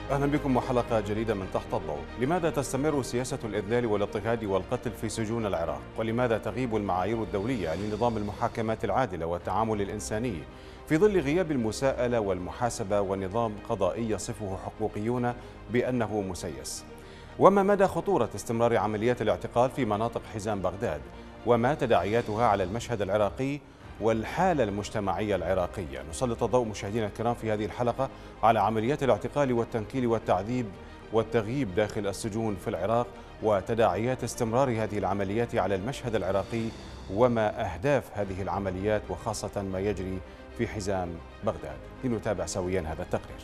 أهلا بكم وحلقة جديدة من تحت الضوء. لماذا تستمر سياسة الإذلال والاضطهاد والقتل في سجون العراق؟ ولماذا تغيب المعايير الدولية عن نظام المحاكمات العادلة والتعامل الإنساني في ظل غياب المساءلة والمحاسبة ونظام قضائي يصفه حقوقيون بأنه مسيس؟ وما مدى خطورة استمرار عمليات الاعتقال في مناطق حزام بغداد؟ وما تداعياتها على المشهد العراقي والحالة المجتمعية العراقية؟ نسلط الضوء مشاهدينا الكرام في هذه الحلقة على عمليات الاعتقال والتنكيل والتعذيب والتغييب داخل السجون في العراق وتداعيات استمرار هذه العمليات على المشهد العراقي، وما أهداف هذه العمليات وخاصة ما يجري في حزام بغداد. لنتابع سويا هذا التقرير.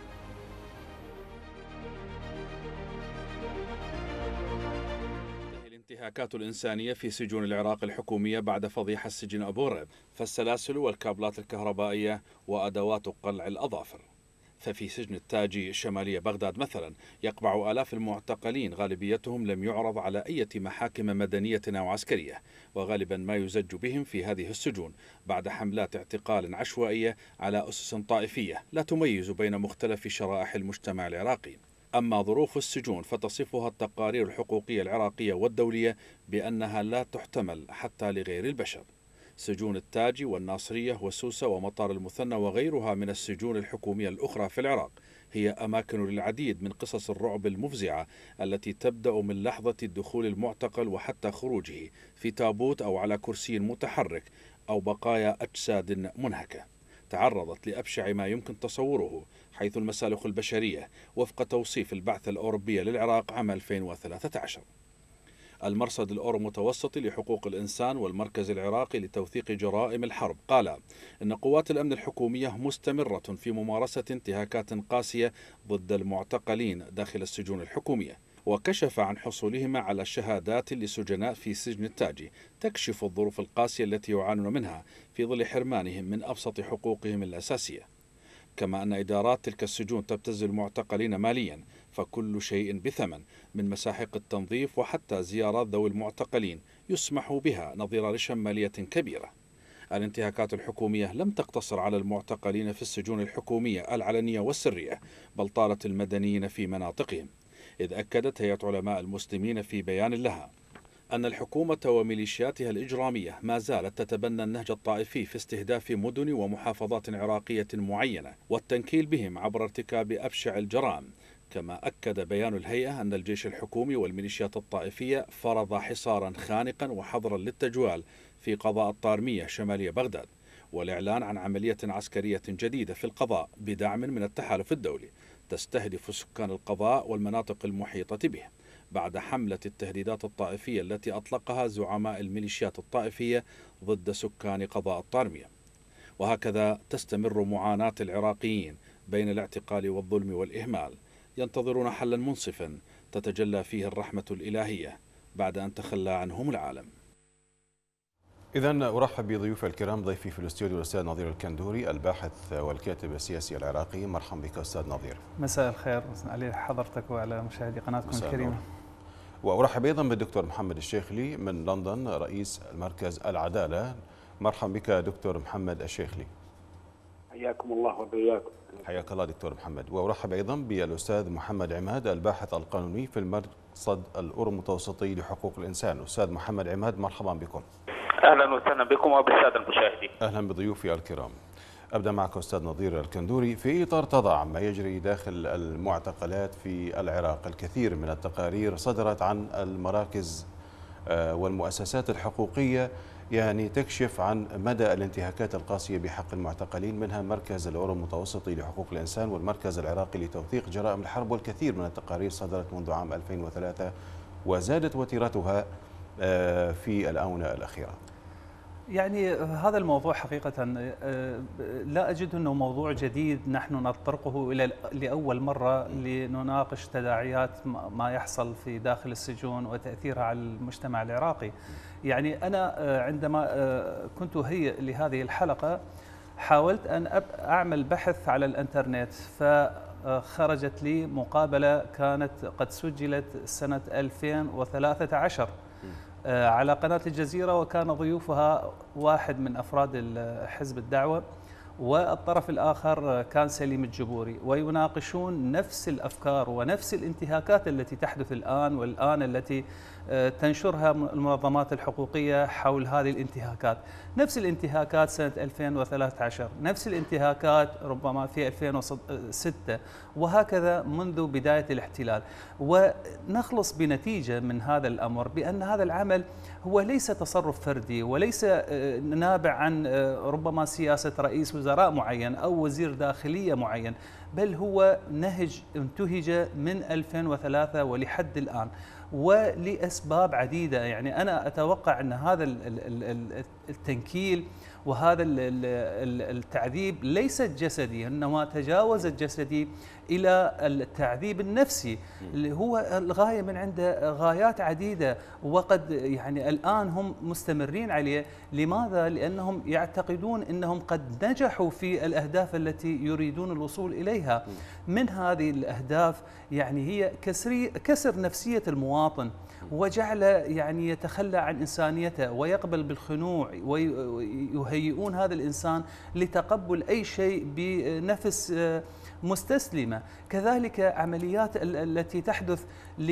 الانتهاكات الإنسانية في سجون العراق الحكومية بعد فضيحة السجن أبو غريب، فالسلاسل والكابلات الكهربائية وأدوات قلع الأظافر. ففي سجن التاجي شمالية بغداد مثلا يقبع آلاف المعتقلين، غالبيتهم لم يعرض على أي محاكم مدنية أو عسكرية، وغالبا ما يزج بهم في هذه السجون بعد حملات اعتقال عشوائية على أسس طائفية لا تميز بين مختلف شرائح المجتمع العراقي. أما ظروف السجون فتصفها التقارير الحقوقية العراقية والدولية بأنها لا تحتمل حتى لغير البشر. سجون التاجي والناصرية وسوسة ومطار المثنى وغيرها من السجون الحكومية الأخرى في العراق هي أماكن للعديد من قصص الرعب المفزعة التي تبدأ من لحظة دخول المعتقل وحتى خروجه في تابوت أو على كرسي متحرك أو بقايا أجساد منهكة تعرضت لأبشع ما يمكن تصوره، حيث المسالخ البشرية وفق توصيف البعثة الأوروبية للعراق عام 2013. المرصد الأورو متوسطي لحقوق الإنسان والمركز العراقي لتوثيق جرائم الحرب قال إن قوات الأمن الحكومية مستمرة في ممارسة انتهاكات قاسية ضد المعتقلين داخل السجون الحكومية، وكشف عن حصولهما على شهادات لسجناء في سجن التاجي تكشف الظروف القاسية التي يعانون منها في ظل حرمانهم من أبسط حقوقهم الأساسية. كما أن إدارات تلك السجون تبتز المعتقلين ماليا، فكل شيء بثمن، من مساحق التنظيف وحتى زيارات ذوي المعتقلين يسمح بها نظير رشا مالية كبيرة. الانتهاكات الحكومية لم تقتصر على المعتقلين في السجون الحكومية العلنية والسرية، بل طالت المدنيين في مناطقهم، إذ أكدت هيئة علماء المسلمين في بيان لها أن الحكومة وميليشياتها الإجرامية ما زالت تتبنى النهج الطائفي في استهداف مدن ومحافظات عراقية معينة والتنكيل بهم عبر ارتكاب أبشع الجرائم. كما أكد بيان الهيئة أن الجيش الحكومي والميليشيات الطائفية فرض حصارا خانقا وحظرا للتجوال في قضاء الطارمية شمالية بغداد، والإعلان عن عملية عسكرية جديدة في القضاء بدعم من التحالف الدولي تستهدف سكان القضاء والمناطق المحيطة به، بعد حملة التهديدات الطائفية التي أطلقها زعماء الميليشيات الطائفية ضد سكان قضاء الطارمية. وهكذا تستمر معاناة العراقيين بين الاعتقال والظلم والإهمال، ينتظرون حلا منصفا تتجلى فيه الرحمة الإلهية بعد أن تخلى عنهم العالم. إذن أرحب بضيوف الكرام. ضيفي في الاستوديو الأستاذ نظير الكندوري، الباحث والكاتب السياسي العراقي. مرحبا بك أستاذ نظير. مساء الخير على حضرتك وعلى مشاهدي قناتكم الكريمة. وأرحب أيضا بالدكتور محمد الشيخلي من لندن، رئيس مركز العدالة. مرحبا بك دكتور محمد الشيخلي. حياكم الله وبياكم. حياك الله دكتور محمد. وأرحب أيضا بالأستاذ محمد عماد، الباحث القانوني في المرصد الأورو المتوسطي لحقوق الإنسان. أستاذ محمد عماد، مرحبا بكم. أهلا وسهلا بكم وبالسادة المشاهدين. أهلا بضيوفي الكرام. أبدأ معك أستاذ نظير الكندوري. في إطار تضع ما يجري داخل المعتقلات في العراق، الكثير من التقارير صدرت عن المراكز والمؤسسات الحقوقية يعني تكشف عن مدى الانتهاكات القاسية بحق المعتقلين، منها مركز الأورو المتوسطي لحقوق الإنسان والمركز العراقي لتوثيق جرائم الحرب. والكثير من التقارير صدرت منذ عام 2003 وزادت وتيرتها في الآونة الأخيرة. يعني هذا الموضوع حقيقة لا أجد أنه موضوع جديد نحن نطرقه لأول مرة لنناقش تداعيات ما يحصل في داخل السجون وتأثيرها على المجتمع العراقي. يعني أنا عندما كنت هيئ لهذه الحلقة حاولت أن أعمل بحث على الإنترنت، فخرجت لي مقابلة كانت قد سجلت سنة 2013 على قناة الجزيرة، وكان ضيوفها واحد من أفراد حزب الدعوة، والطرف الآخر كان سليم الجبوري، ويناقشون نفس الأفكار ونفس الانتهاكات التي تحدث الآن التي تنشرها المنظمات الحقوقية حول هذه الانتهاكات. نفس الانتهاكات سنة 2013، نفس الانتهاكات ربما في 2006، وهكذا منذ بداية الاحتلال. ونخلص بنتيجة من هذا الأمر بأن هذا العمل هو ليس تصرف فردي، وليس نابع عن ربما سياسة رئيس وزراء معين أو وزير داخلية معين، بل هو نهج انتهج من 2003 ولحد الآن، ولأسباب عديدة. يعني أنا أتوقع أن هذا التنكيل وهذا التعذيب ليس جسدي، إنما تجاوز الجسدي إلى التعذيب النفسي اللي هو الغاية من عنده غايات عديدة، وقد يعني الآن هم مستمرين عليه. لماذا؟ لأنهم يعتقدون أنهم قد نجحوا في الأهداف التي يريدون الوصول إليها. من هذه الأهداف يعني هي كسر نفسية المواطن، وجعل يعني يتخلى عن إنسانيته ويقبل بالخنوع، ويهيئون هذا الإنسان لتقبل أي شيء بنفس مستسلمة. كذلك عمليات التي تحدث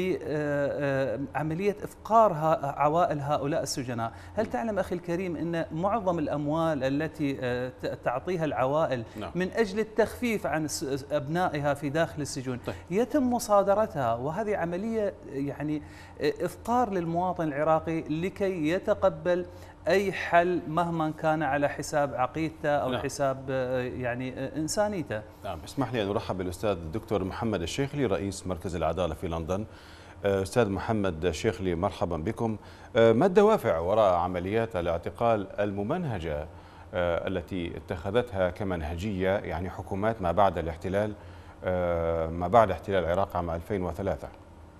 لعملية إفقار عوائل هؤلاء السجناء. هل تعلم أخي الكريم أن معظم الأموال التي تعطيها العوائل من أجل التخفيف عن أبنائها في داخل السجون يتم مصادرتها، وهذه عملية يعني إفقار للمواطن العراقي لكي يتقبل أي حل مهما كان على حساب عقيدته أو حساب يعني إنسانيته. نعم، اسمح لي أن أرحب بالأستاذ الدكتور محمد الشيخلي رئيس مركز العدالة في لندن. أستاذ محمد الشيخلي، مرحبا بكم. ما الدوافع وراء عمليات الاعتقال الممنهجة التي اتخذتها كمنهجية يعني حكومات ما بعد الاحتلال، ما بعد احتلال العراق عام 2003؟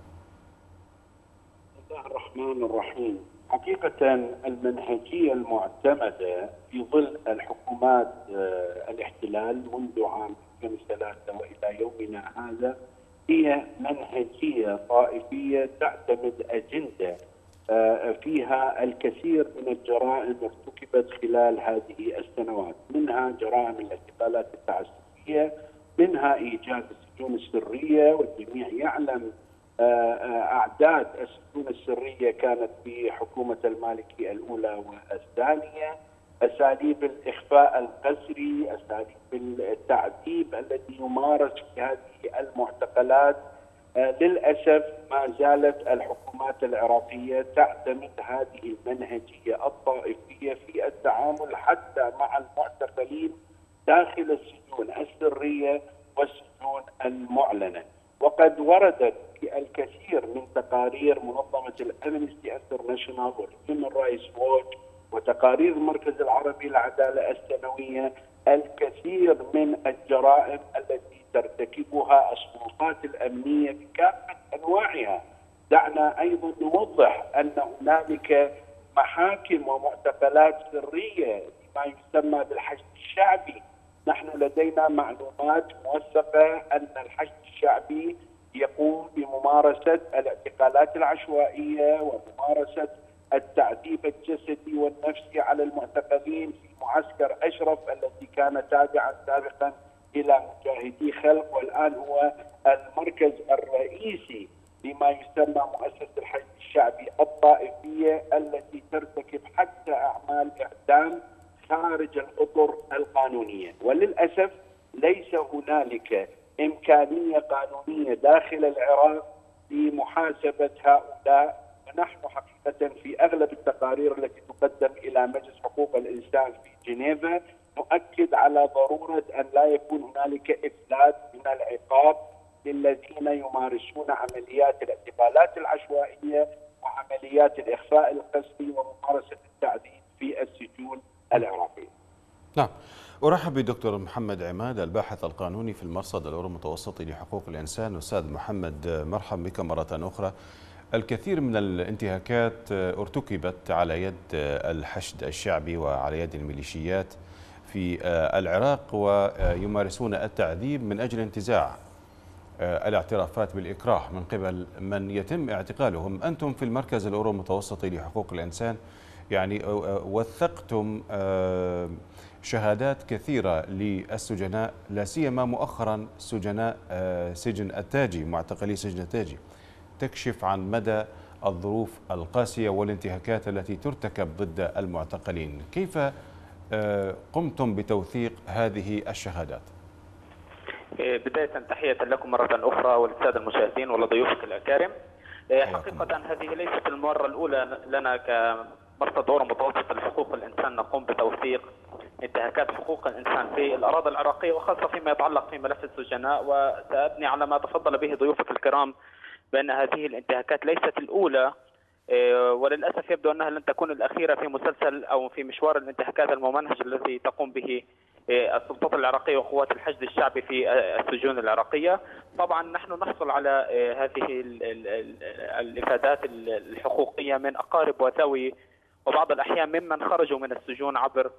بسم الله الرحمن الرحيم. حقيقة المنهجية المعتمدة في ظل الحكومات الاحتلال منذ عام 2003 وإلى يومنا هذا هي منهجية طائفية تعتمد أجندة فيها الكثير من الجرائم ارتكبت خلال هذه السنوات، منها جرائم الاعتقالات التعسفية، منها إيجاد السجون السرية، والجميع يعلم أعداد السجون السرية كانت في حكومة المالكي الأولى والثانية، أساليب الإخفاء القسري، أساليب التعذيب التي يمارس في هذه المعتقلات. للأسف ما زالت الحكومات العراقية تعتمد هذه المنهجية الطائفية في التعامل حتى مع المعتقلين داخل السجون السرية والسجون المعلنة. وقد وردت في الكثير من تقارير منظمة الأمنستي انترناشونال والهيومن رايتس ووتش وتقارير المركز العربي للعدالة السنوية الكثير من الجرائم التي ترتكبها السلطات الأمنية بكافة أنواعها. دعنا أيضا نوضح أن هنالك محاكم ومعتقلات سرية بما يسمى بالحشد الشعبي. نحن لدينا معلومات موثقة أن الحشد الشعبي يقوم بممارسة الاعتقالات العشوائية وممارسة التعذيب الجسدي والنفسي على المعتقلين في معسكر أشرف التي كان تابعا سابقا إلى مجاهدي خلق، والآن هو المركز الرئيسي لما يسمى مؤسسة الحشد الشعبي الطائفية التي ترتكب حتى أعمال إعدام خارج الأطر القانونية. وللأسف ليس هنالك إمكانية قانونية داخل العراق لمحاسبة هؤلاء. ونحن حقيقة في أغلب التقارير التي تقدم إلى مجلس حقوق الإنسان في جنيفا نؤكد على ضرورة أن لا يكون هنالك إفلات من العقاب للذين يمارسون عمليات الاعتقالات العشوائية وعمليات الإخفاء القسري وممارسة التعذيب في السجون العراقية. نعم، أرحب بدكتور محمد عماد الباحث القانوني في المرصد الأورو المتوسطي لحقوق الإنسان. أستاذ محمد، مرحبا بك مرة أخرى. الكثير من الانتهاكات ارتكبت على يد الحشد الشعبي وعلى يد الميليشيات في العراق، ويمارسون التعذيب من أجل انتزاع الاعترافات بالإكراه من قبل من يتم اعتقالهم. أنتم في المركز الأورو المتوسطي لحقوق الإنسان يعني وثقتم شهادات كثيرة للسجناء، لا سيما مؤخرا سجناء سجن التاجي، معتقلي سجن التاجي، تكشف عن مدى الظروف القاسية والانتهاكات التي ترتكب ضد المعتقلين. كيف قمتم بتوثيق هذه الشهادات؟ بداية تحية لكم مرة أخرى وللسادة المشاهدين ولضيوفك الأكارم. حقيقة هذه ليست المرة الأولى لنا كمرصد أورو متوسط لحقوق الإنسان نقوم بتوثيق انتهاكات حقوق الإنسان في الأراضي العراقية، وخاصة فيما يتعلق في ملف السجناء. وسأبني على ما تفضل به ضيوفك الكرام بأن هذه الانتهاكات ليست الأولى، وللأسف يبدو أنها لن تكون الأخيرة في مسلسل أو في مشوار الانتهاكات الممنهج الذي تقوم به السلطات العراقية وقوات الحشد الشعبي في السجون العراقية. طبعا نحن نحصل على هذه الإفادات الحقوقية من أقارب وذوي وبعض الأحيان ممن خرجوا من السجون عبر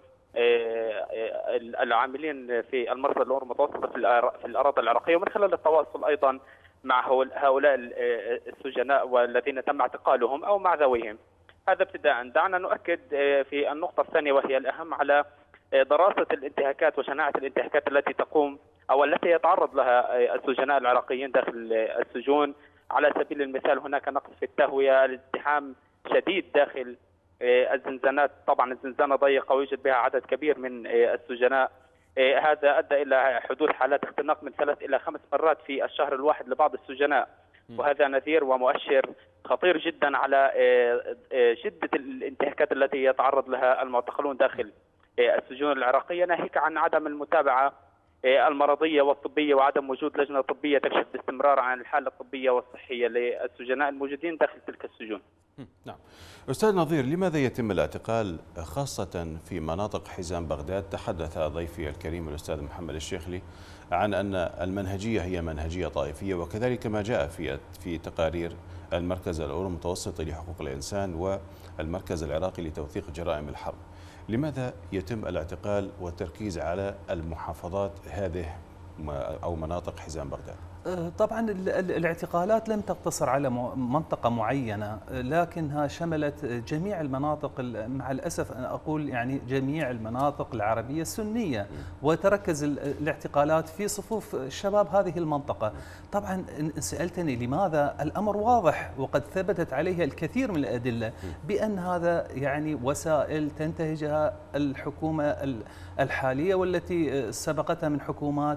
العاملين في المرصد الأورو المتوسطة في الأراضي العراقية، ومن خلال التواصل أيضا مع هؤلاء السجناء والذين تم اعتقالهم أو مع ذويهم. هذا ابتداء. دعنا نؤكد في النقطة الثانية وهي الأهم على دراسة الانتهاكات وشناعة الانتهاكات التي تقوم أو التي يتعرض لها السجناء العراقيين داخل السجون. على سبيل المثال هناك نقص في التهوية، الازدحام شديد داخل الزنزانات، طبعا الزنزانة ضيقة ويوجد بها عدد كبير من السجناء. هذا أدى إلى حدوث حالات اختناق من 3 إلى 5 مرات في الشهر الواحد لبعض السجناء، وهذا نذير ومؤشر خطير جدا على شدة الانتهاكات التي يتعرض لها المعتقلون داخل السجون العراقية، ناهيك عن عدم المتابعة المرضية والطبية وعدم وجود لجنة طبية تكشف باستمرار عن الحالة الطبية والصحية للسجناء الموجودين داخل تلك السجون. نعم. أستاذ نظير، لماذا يتم الاعتقال خاصة في مناطق حزام بغداد؟ تحدث ضيفي الكريم الأستاذ محمد الشيخلي عن أن المنهجية هي منهجية طائفية، وكذلك ما جاء في تقارير المركز الأورو المتوسطي لحقوق الإنسان والمركز العراقي لتوثيق جرائم الحرب. لماذا يتم الاعتقال والتركيز على المحافظات هذه أو مناطق حزام بغداد؟ طبعا الاعتقالات لم تقتصر على منطقة معينة، لكنها شملت جميع المناطق، مع الأسف أنا أقول يعني جميع المناطق العربية السنية، وتركز الاعتقالات في صفوف شباب هذه المنطقة. طبعا إن سألتني لماذا، الأمر واضح وقد ثبتت عليه الكثير من الأدلة بأن هذا يعني وسائل تنتهجها الحكومة الحالية والتي سبقتها من حكومات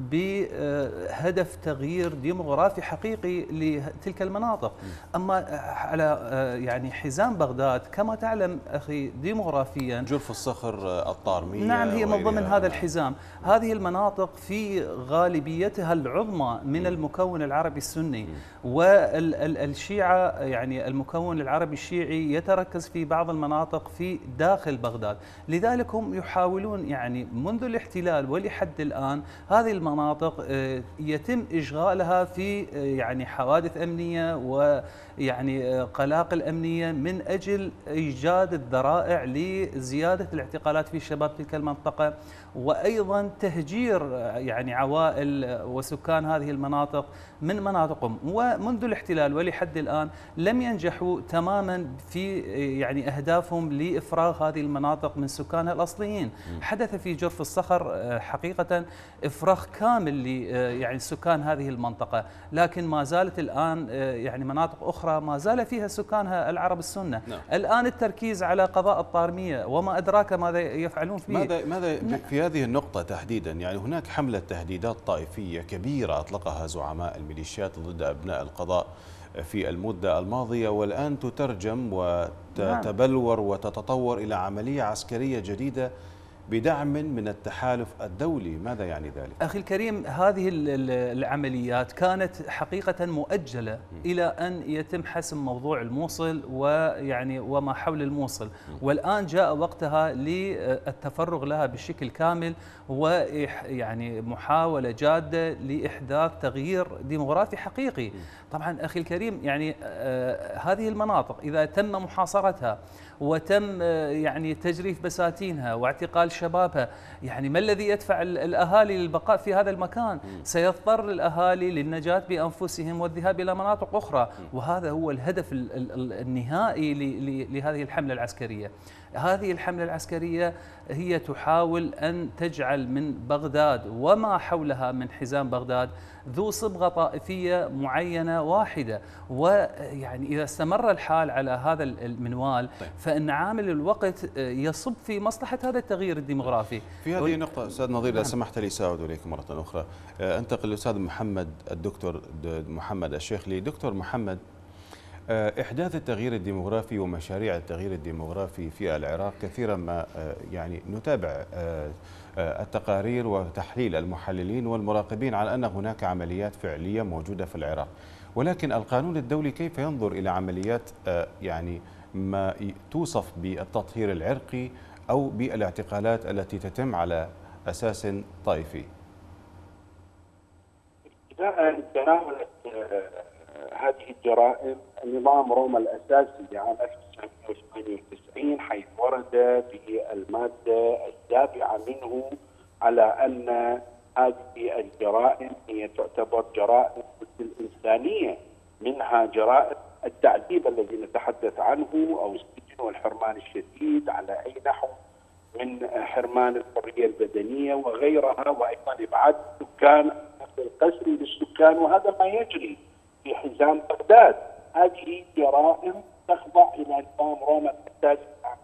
بهدف تغيير ديموغرافي حقيقي لتلك المناطق. أما على يعني حزام بغداد كما تعلم أخي ديموغرافيا جرف الصخر، الطارمية، نعم هي من ضمن هذا الحزام. هذه المناطق في غالبيتها العظمى من المكون العربي السني، والشيعة يعني المكون العربي الشيعي يتركز في بعض المناطق في داخل بغداد. لذلك هم يحاولون يعني منذ الاحتلال ولحد الآن هذه المناطق يتم إشغالها في يعني حوادث أمنية ويعني قلاقل أمنية من أجل إيجاد الذرائع لزيادة الاعتقالات في شباب تلك المنطقة، وأيضا تهجير يعني عوائل وسكان هذه المناطق من مناطقهم. ومنذ الاحتلال ولحد الآن لم ينجحوا تماما في يعني أهدافهم لإفراغ هذه المناطق من سكانها الأصليين. حدث في جرف الصخر حقيقة إفراغ كامل يعني سكان هذه المنطقة، لكن ما زالت الآن يعني مناطق أخرى ما زال فيها سكانها العرب السنة. الآن التركيز على قضاء الطارمية، وما أدراك ماذا يفعلون فيه. ماذا في هذه النقطة تحديدا؟ يعني هناك حملة تهديدات طائفية كبيرة أطلقها زعماء الميليشيات ضد أبناء القضاء في المدة الماضية، والآن تترجم وتتبلور وتتطور إلى عملية عسكرية جديدة بدعم من التحالف الدولي. ماذا يعني ذلك؟ أخي الكريم، هذه العمليات كانت حقيقة مؤجلة إلى أن يتم حسم موضوع الموصل ويعني وما حول الموصل، والآن جاء وقتها للتفرغ لها بشكل كامل، ويعني محاولة جادة لإحداث تغيير ديموغرافي حقيقي. طبعا أخي الكريم يعني هذه المناطق إذا تم محاصرتها وتم يعني تجريف بساتينها واعتقال شبابها، يعني ما الذي يدفع الأهالي للبقاء في هذا المكان؟ سيضطر الأهالي للنجاة بأنفسهم والذهاب إلى مناطق أخرى، وهذا هو الهدف النهائي لهذه الحملة العسكرية. هذه الحملة العسكرية هي تحاول أن تجعل من بغداد وما حولها من حزام بغداد ذو صبغة طائفية معينة واحدة. ويعني إذا استمر الحال على هذا المنوال فإن عامل الوقت يصب في مصلحة هذا التغيير الديمغرافي. في هذه النقطة أستاذ نظير إذا سمحت لي سأعود إليك مرة أخرى. أنتقل للأستاذ محمد الدكتور محمد الشيخلي. دكتور محمد، إحداث التغيير الديمغرافي ومشاريع التغيير الديمغرافي في العراق كثيرا ما يعني نتابع التقارير وتحليل المحللين والمراقبين على أن هناك عمليات فعلية موجودة في العراق، ولكن القانون الدولي كيف ينظر إلى عمليات يعني ما توصف بالتطهير العرقي أو بالاعتقالات التي تتم على أساس طائفي؟ تناولت هذه الجرائم نظام روما الأساسي لعام 1998 حيث ورد في المادة 7 منه على أن هذه الجرائم هي تعتبر جرائم ضد الإنسانية، منها جرائم التعذيب الذي نتحدث عنه أو السجن والحرمان الشديد على أي نحو من حرمان الحرية البدنية وغيرها، وأيضا إبعاد السكان القسري للسكان، وهذا ما يجري في حزام بغداد. هذه جرائم تخضع إلى نظام روما الأساسي عام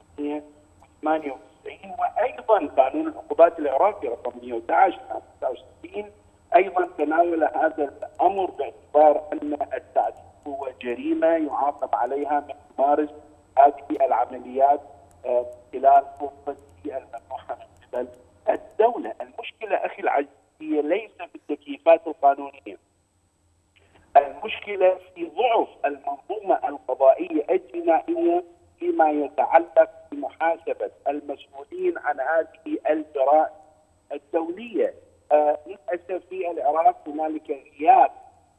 1998، وأيضا قانون العقوبات العراقي رقم 111 عام 69 أيضا تناول هذا الأمر باعتبار أن التعذيب هو جريمة يعاقب عليها من يمارس هذه العمليات خلال فرصته الممنوحة من قبل الدولة. المشكلة أخي العزيز هي ليس في التكييفات القانونية، المشكلة في ضعف المنظومة القضائية الجنائية فيما يتعلق بمحاسبة المسؤولين عن هذه الجرائم الدولية. للأسف في العراق هنالك غياب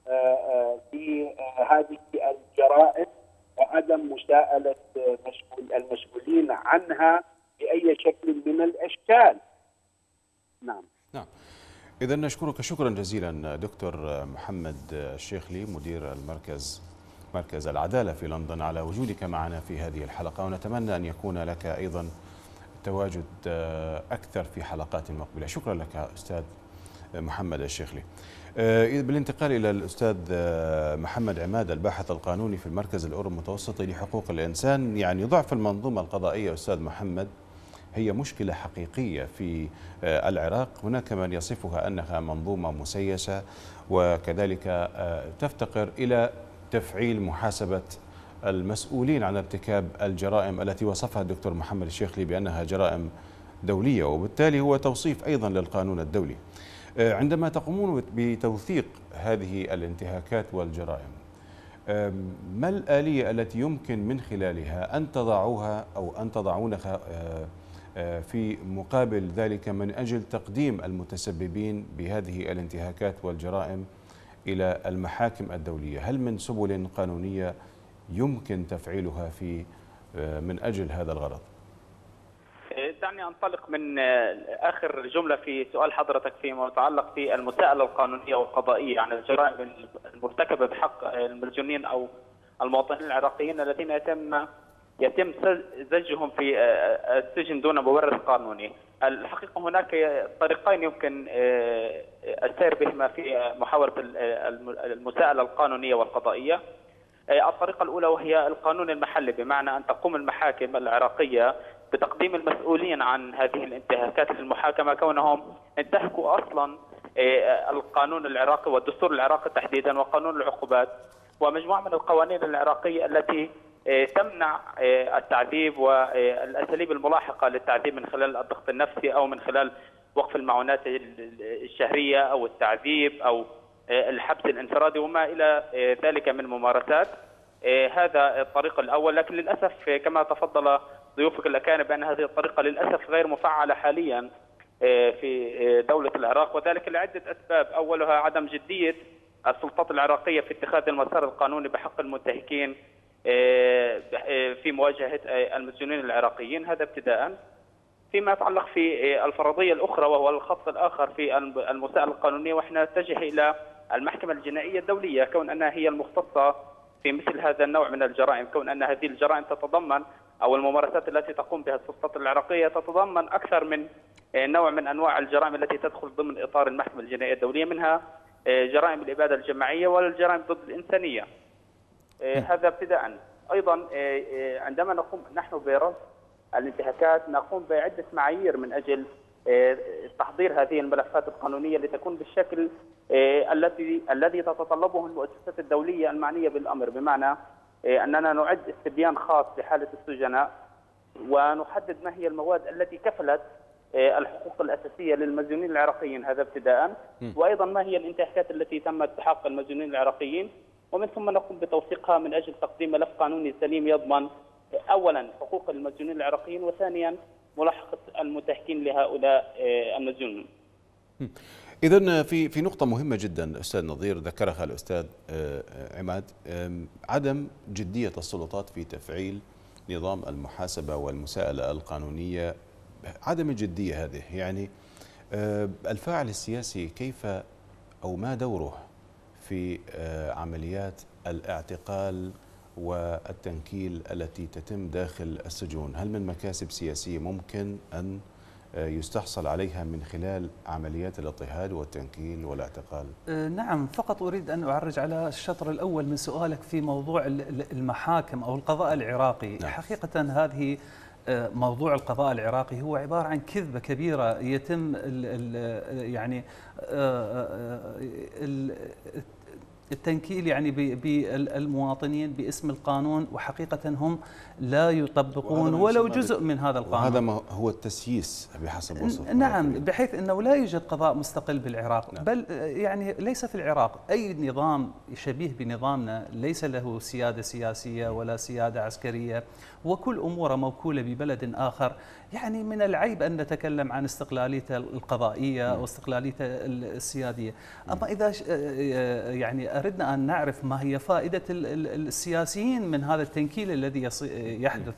في هذه الجرائم وعدم مساءلة المسؤولين عنها بأي شكل من الأشكال. نعم. إذا نشكرك شكرا جزيلا دكتور محمد الشيخلي مدير مركز العدالة في لندن على وجودك معنا في هذه الحلقة، ونتمنى أن يكون لك أيضا تواجد أكثر في حلقات مقبلة. شكرا لك أستاذ محمد الشيخلي. بالانتقال إلى الأستاذ محمد عماد الباحث القانوني في المركز الأوروبي المتوسطي لحقوق الإنسان. يعني ضعف المنظومة القضائية أستاذ محمد هي مشكلة حقيقية في العراق، هناك من يصفها أنها منظومة مسيسة وكذلك تفتقر إلى تفعيل محاسبة المسؤولين عن ارتكاب الجرائم التي وصفها الدكتور محمد الشيخلي بأنها جرائم دولية، وبالتالي هو توصيف أيضا للقانون الدولي. عندما تقومون بتوثيق هذه الانتهاكات والجرائم، ما الآلية التي يمكن من خلالها أن تضعوها أو أن تضعونها في مقابل ذلك من أجل تقديم المتسببين بهذه الانتهاكات والجرائم إلى المحاكم الدولية؟ هل من سبل قانونية يمكن تفعيلها في من أجل هذا الغرض؟ دعني أنطلق من آخر جملة في سؤال حضرتك فيما يتعلق في المساءلة القانونية والقضائية عن الجرائم المرتكبة بحق المسجونين أو المواطنين العراقيين الذين يتم زجهم في السجن دون مبرر قانوني. الحقيقة هناك طريقين يمكن السير بهما في محاولة المساءلة القانونية والقضائية. الطريقة الأولى وهي القانون المحلي، بمعنى أن تقوم المحاكم العراقية بتقديم المسؤولين عن هذه الانتهاكات للمحاكمة كونهم انتهكوا أصلا القانون العراقي والدستور العراقي تحديدا وقانون العقوبات ومجموعة من القوانين العراقية التي تمنع التعذيب والأساليب الملاحقة للتعذيب من خلال الضغط النفسي أو من خلال وقف المعونات الشهرية أو التعذيب أو الحبس الانفرادي وما إلى ذلك من ممارسات. هذا الطريق الأول، لكن للأسف كما تفضل ضيوفك الأكارم بأن هذه الطريقة للأسف غير مفعلة حاليا في دولة العراق، وذلك لعدة أسباب. أولها عدم جدية السلطات العراقية في اتخاذ المسار القانوني بحق المنتهكين في مواجهة المسجونين العراقيين، هذا ابتداء. فيما يتعلق في الفرضية الأخرى وهو الخط الآخر في المساءلة القانونية، وإحنا نتجه إلى المحكمة الجنائية الدولية كون أنها هي المختصة في مثل هذا النوع من الجرائم، كون أن هذه الجرائم تتضمن أو الممارسات التي تقوم بها السلطات العراقية تتضمن أكثر من نوع من أنواع الجرائم التي تدخل ضمن إطار المحكمة الجنائية الدولية، منها جرائم الإبادة الجماعية والجرائم ضد الإنسانية. هذا ابتداء. أيضا عندما نقوم نحن برصد الانتهاكات نقوم بعدة معايير من أجل تحضير هذه الملفات القانونية لتكون بالشكل الذي تتطلبه المؤسسات الدولية المعنية بالأمر، بمعنى أننا نعد استبيان خاص لحالة السجناء ونحدد ما هي المواد التي كفلت الحقوق الأساسية للمسجونين العراقيين، هذا ابتداء، وأيضا ما هي الانتهاكات التي تمت بحق المسجونين العراقيين، ومن ثم نقوم بتوثيقها من أجل تقديم ملف قانوني سليم يضمن أولا حقوق المسجونين العراقيين، وثانيا ملاحقة المنتهكين لهؤلاء المسجونين. إذن في نقطة مهمة جدا أستاذ نظير ذكرها الأستاذ عماد، عدم جدية السلطات في تفعيل نظام المحاسبة والمساءلة القانونية، عدم الجدية هذه، يعني الفاعل السياسي كيف أو ما دوره في عمليات الاعتقال والتنكيل التي تتم داخل السجون؟ هل من مكاسب سياسية ممكن أن يستحصل عليها من خلال عمليات الاضطهاد والتنكيل والاعتقال؟ نعم، فقط أريد أن أعرج على الشطر الأول من سؤالك في موضوع المحاكم أو القضاء العراقي. نعم. حقيقة هذه موضوع القضاء العراقي هو عبارة عن كذبة كبيرة يتم يعني التنكيل يعني بالمواطنين باسم القانون، وحقيقة هم لا يطبقون ولو جزء من هذا القانون. وهذا ما هو التسييس بحسب وصف. نعم، بحيث أنه لا يوجد قضاء مستقل بالعراق. نعم. بل يعني ليس في العراق أي نظام شبيه بنظامنا ليس له سيادة سياسية ولا سيادة عسكرية، وكل أموره موكولة ببلد آخر. يعني من العيب أن نتكلم عن استقلاليته القضائية واستقلاليته السيادية. أما إذا يعني أردنا أن نعرف ما هي فائدة السياسيين من هذا التنكيل الذي يحدث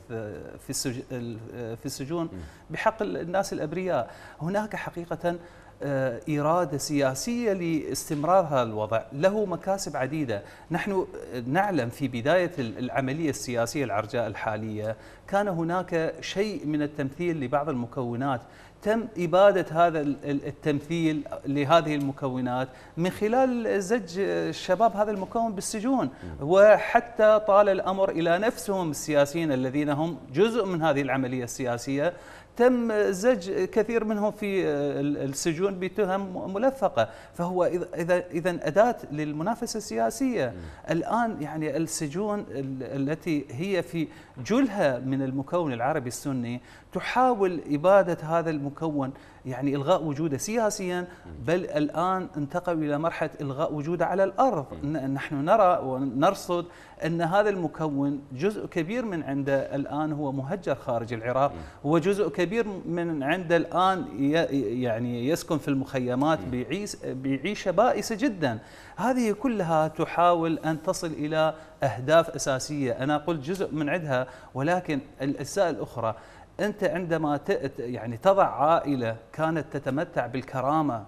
في السجون بحق الناس الأبرياء، هناك حقيقة إرادة سياسية لاستمرار هذا الوضع، له مكاسب عديدة. نحن نعلم في بداية العملية السياسية العرجاء الحالية كان هناك شيء من التمثيل لبعض المكونات، تم إبادة هذا التمثيل لهذه المكونات من خلال زج الشباب هذا المكون بالسجون، وحتى طال الأمر إلى نفسهم السياسيين الذين هم جزء من هذه العملية السياسية تم زج كثير منهم في السجون بتهم ملفقة. فهو إذا أداة للمنافسة السياسية. الآن يعني السجون التي هي في جلها من المكون العربي السني تحاول إبادة هذا المكون، يعني إلغاء وجوده سياسيا، بل الآن انتقلوا إلى مرحلة إلغاء وجوده على الأرض. نحن نرى ونرصد أن هذا المكون جزء كبير من عنده الآن هو مهجر خارج العراق، وجزء كبير من عنده الآن يعني يسكن في المخيمات بعيشة بائسة جدا. هذه كلها تحاول أن تصل إلى أهداف أساسية، أنا قلت جزء من عندها، ولكن الأجزاء الأخرى أنت عندما يعني تضع عائلة كانت تتمتع بالكرامة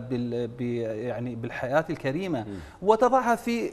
يعني بالحياة الكريمة وتضعها في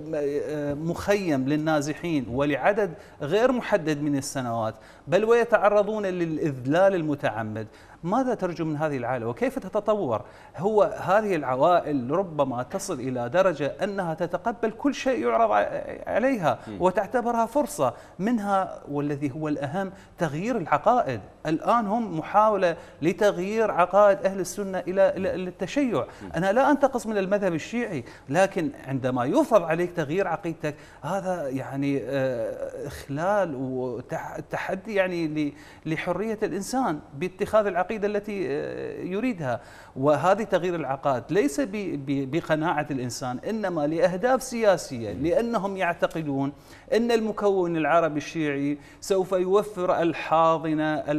مخيم للنازحين ولعدد غير محدد من السنوات، بل ويتعرضون للإذلال المتعمد، ماذا ترجو من هذه العائلة وكيف تتطور؟ هو هذه العوائل ربما تصل إلى درجة أنها تتقبل كل شيء يعرض عليها وتعتبرها فرصة منها، والذي هو الأهم تغيير العقائد. الآن هم محاولة لتغيير عقائد أهل السنة إلى التشيع. أنا لا أنتقص من المذهب الشيعي، لكن عندما يفرض عليك تغيير عقيدتك هذا يعني إخلال وتحدي يعني لحرية الإنسان باتخاذ العقيدة التي يريدها. وهذه تغيير العقائد ليس بقناعة الإنسان، إنما لأهداف سياسية، لأنهم يعتقدون أن المكون العربي الشيعي سوف يوفر الحاضنة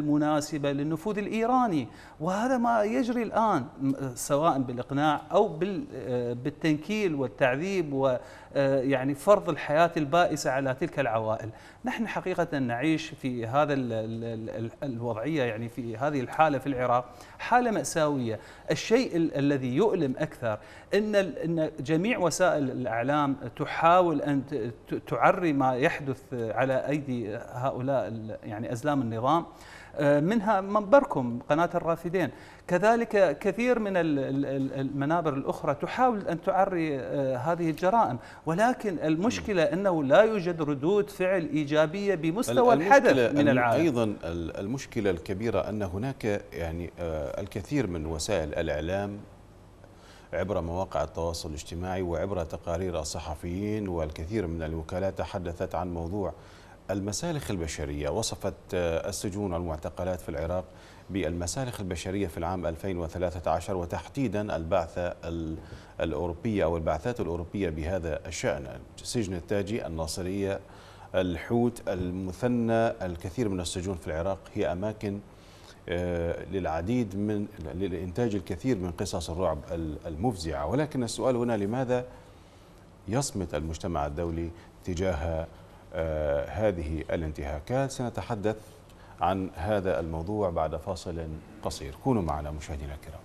المناسبة للنفوذ الإيراني، وهذا ما يجري الآن سواء بالإقناع أو بالتنكيل والتعذيب ويعني فرض الحياة البائسة على تلك العوائل. نحن حقيقة نعيش في هذا الوضعية، يعني في هذه الحالة في العراق حالة مأساوية. الشيء الذي يؤلم أكثر أن جميع وسائل الإعلام تحاول أن تعري ما يحدث على أيدي هؤلاء يعني أزلام النظام، منها منبركم قناة الرافدين، كذلك كثير من المنابر الأخرى تحاول أن تعري هذه الجرائم، ولكن المشكلة أنه لا يوجد ردود فعل إيجابية بمستوى الحدث من العالم. أيضا المشكلة الكبيرة أن هناك يعني الكثير من وسائل الإعلام عبر مواقع التواصل الاجتماعي وعبر تقارير الصحفيين والكثير من الوكالات تحدثت عن موضوع المسالخ البشرية، وصفت السجون والمعتقلات في العراق بالمسالخ البشرية في العام 2013، وتحديدا البعثة الأوروبية أو البعثات الأوروبية بهذا الشأن. سجن التاجي، الناصرية، الحوت، المثنى، الكثير من السجون في العراق هي أماكن للعديد من للإنتاج الكثير من قصص الرعب المفزعة. ولكن السؤال هنا، لماذا يصمت المجتمع الدولي تجاه هذه الانتهاكات؟ سنتحدث عن هذا الموضوع بعد فاصل قصير. كونوا معنا مشاهدينا الكرام.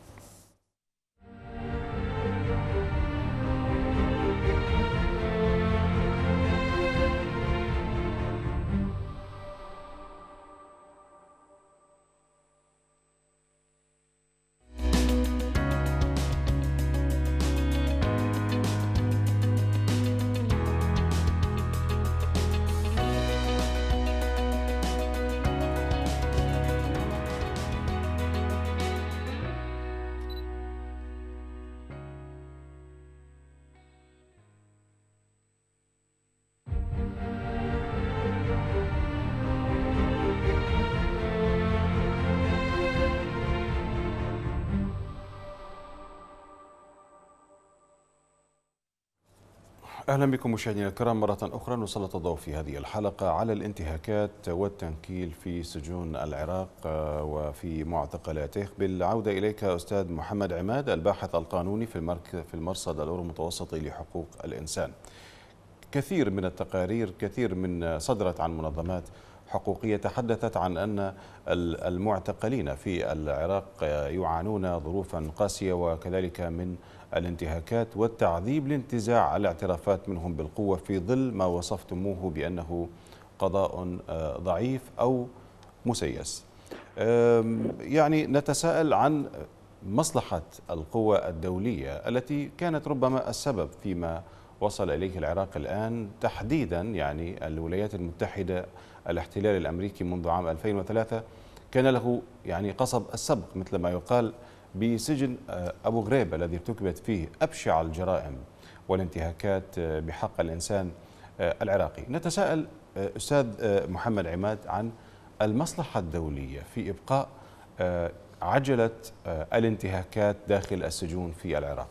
أهلا بكم مشاهدينا الكرام مرة أخرى. نسلط الضوء في هذه الحلقة على الانتهاكات والتنكيل في سجون العراق وفي معتقلاته. بالعودة إليك أستاذ محمد عماد، الباحث القانوني في المرصد الأورو المتوسطي لحقوق الإنسان. كثير من التقارير صدرت عن منظمات حقوقية تحدثت عن أن المعتقلين في العراق يعانون ظروفا قاسية وكذلك من الانتهاكات والتعذيب لانتزاع الاعترافات منهم بالقوة في ظل ما وصفتموه بأنه قضاء ضعيف أو مسيس. يعني نتساءل عن مصلحة القوى الدولية التي كانت ربما السبب فيما وصل إليه العراق الآن، تحديدا يعني الولايات المتحدة. الاحتلال الأمريكي منذ عام 2003 كان له يعني قصب السبق مثل ما يقال بسجن أبو غريب الذي ارتكبت فيه أبشع الجرائم والانتهاكات بحق الإنسان العراقي. نتساءل أستاذ محمد عماد عن المصلحة الدولية في إبقاء عجلة الانتهاكات داخل السجون في العراق.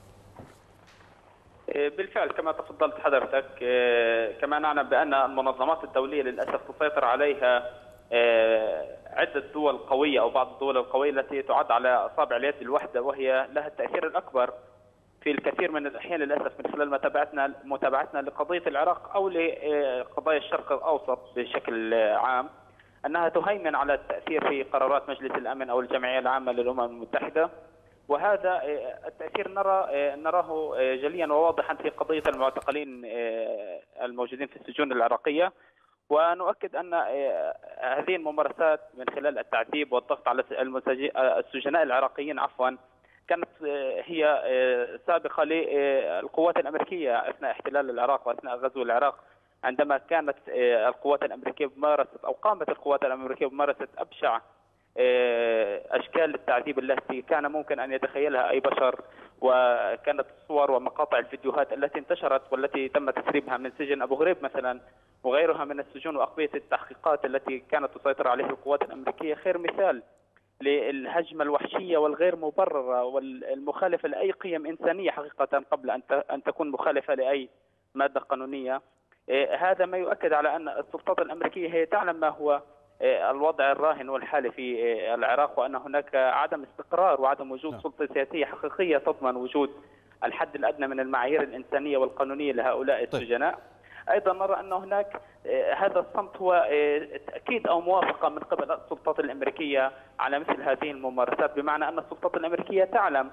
بالفعل كما تفضلت حضرتك، كما نعلم بأن المنظمات الدولية للأسف تسيطر عليها عدة دول قوية أو بعض الدول القوية التي تعد على أصابع اليد الواحدة، وهي لها التأثير الأكبر في الكثير من الأحيان للأسف من خلال متابعتنا لقضية العراق أو لقضايا الشرق الأوسط بشكل عام، أنها تهيمن على التأثير في قرارات مجلس الأمن أو الجمعية العامة للأمم المتحدة. وهذا التأثير نراه جليا وواضحا في قضية المعتقلين الموجودين في السجون العراقية. ونؤكد أن هذه الممارسات من خلال التعذيب والضغط على السجناء العراقيين كانت هي سابقة للقوات الأمريكية أثناء احتلال العراق وأثناء غزو العراق، عندما كانت القوات الأمريكية قامت القوات الأمريكية بممارسة أبشع أشكال التعذيب التي كان ممكن أن يتخيلها أي بشر. وكانت الصور ومقاطع الفيديوهات التي انتشرت والتي تم تسريبها من سجن أبو غريب مثلا وغيرها من السجون وأقضية التحقيقات التي كانت تسيطر عليها القوات الأمريكية خير مثال للهجمة الوحشية والغير مبررة والمخالفة لأي قيم إنسانية حقيقة قبل أن تكون مخالفة لأي مادة قانونية. هذا ما يؤكد على أن السلطات الأمريكية هي تعلم ما هو الوضع الراهن والحالي في العراق، وأن هناك عدم استقرار وعدم وجود سلطة سياسية حقيقية تضمن وجود الحد الأدنى من المعايير الإنسانية والقانونية لهؤلاء السجناء. أيضا نرى أن هناك هذا الصمت هو تأكيد أو موافقة من قبل السلطات الأمريكية على مثل هذه الممارسات، بمعنى أن السلطات الأمريكية تعلم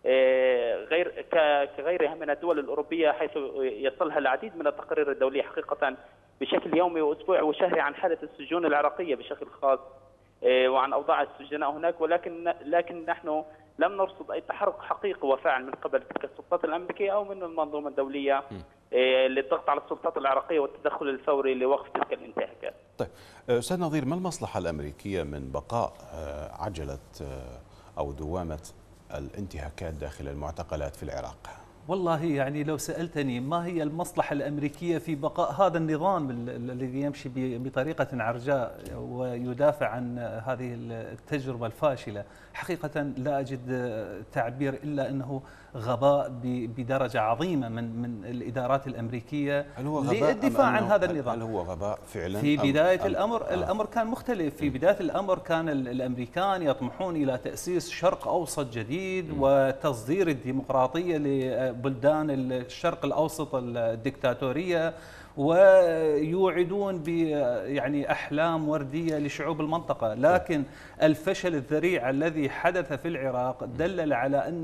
كغيرها من الدول الأوروبية، حيث يصلها العديد من التقارير الدولية حقيقة بشكل يومي وأسبوعي وشهري عن حالة السجون العراقية بشكل خاص وعن أوضاع السجناء هناك، لكن نحن لم نرصد أي تحرك حقيقي وفاعل من قبل تلك السلطات الأمريكية أو من المنظومة الدولية للضغط على السلطات العراقية والتدخل الفوري لوقف تلك الانتهاكات. طيب أستاذ نظير، ما المصلحة الأمريكية من بقاء عجلة أو دوامة الانتهاكات داخل المعتقلات في العراق؟ والله يعني لو سألتني ما هي المصلحة الأمريكية في بقاء هذا النظام الذي يمشي بطريقة عرجاء ويدافع عن هذه التجربة الفاشلة، حقيقة لا أجد تعبير إلا أنه غباء بدرجة عظيمة من الإدارات الأمريكية للدفاع عن هذا النظام. هل هو غباء فعلا؟ في بداية الأمر كان مختلف. في بداية الأمر كان الأمريكان يطمحون إلى تأسيس شرق أوسط جديد وتصدير الديمقراطية لبلدان الشرق الأوسط الدكتاتورية، ويوعدون ب يعني أحلام وردية لشعوب المنطقة. لكن الفشل الذريع الذي حدث في العراق دلل على أن